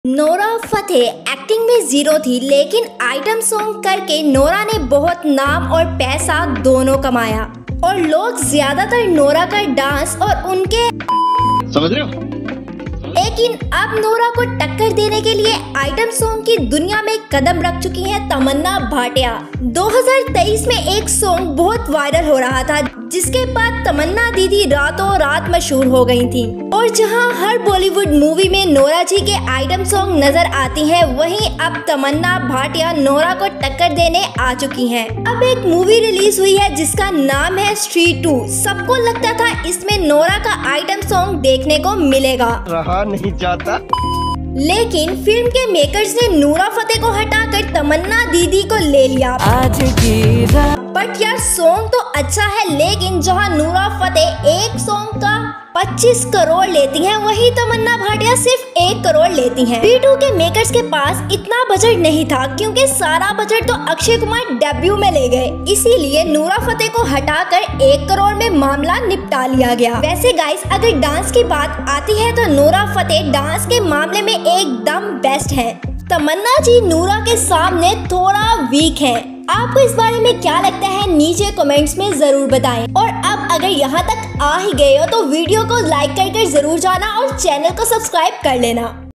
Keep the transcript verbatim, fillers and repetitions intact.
Nora Fatehi acting में zero थी, लेकिन आइटम सॉन्ग करके नोरा ने बहुत नाम और पैसा दोनों कमाया और लोग ज्यादातर नोरा का डांस और उनके समझ रहे हो। लेकिन अब नोरा को टक्कर देने के लिए आइटम सॉन्ग की दुनिया में कदम रख चुकी है तमन्ना भाटिया। दो हज़ार तेईस में एक सॉन्ग बहुत वायरल हो रहा था, जिसके बाद तमन्ना दीदी रातों रात मशहूर हो गई थी। और जहां हर बॉलीवुड मूवी में नोरा जी के आइटम सॉन्ग नजर आती हैं, वहीं अब तमन्ना भाटिया नोरा को टक्कर देने आ चुकी हैं। अब एक मूवी रिलीज हुई है जिसका नाम है स्त्री टू। सबको लगता था इसमें नोरा का आइटम सॉन्ग देखने को मिलेगा, रहा नहीं जाता। लेकिन फिल्म के मेकर्स ने नोरा फतेह को हटाकर तमन्ना दीदी को ले लिया। आज की बट यार सॉन्ग तो अच्छा है, लेकिन जहां नोरा फतेह एक सॉन्ग का पच्चीस करोड़ लेती हैं, वहीं तमन्ना भाटिया सिर्फ एक करोड़ लेती हैं। स्त्री टू के मेकर्स के पास इतना बजट नहीं था, क्योंकि सारा बजट तो अक्षय कुमार डेब्यू में ले गए, इसीलिए नोरा फतेह को हटाकर एक करोड़ में मामला निपटा लिया गया। वैसे गाइस, अगर डांस की बात आती है तो नोरा फतेह डांस के मामले में एकदम बेस्ट है। तमन्ना जी नोरा के सामने थोड़ा वीक है। आपको इस बारे में क्या लगता है, नीचे कमेंट्स में जरूर बताएं। और अब अगर यहाँ तक आ ही गए हो तो वीडियो को लाइक कर कर जरूर जाना और चैनल को सब्सक्राइब कर लेना।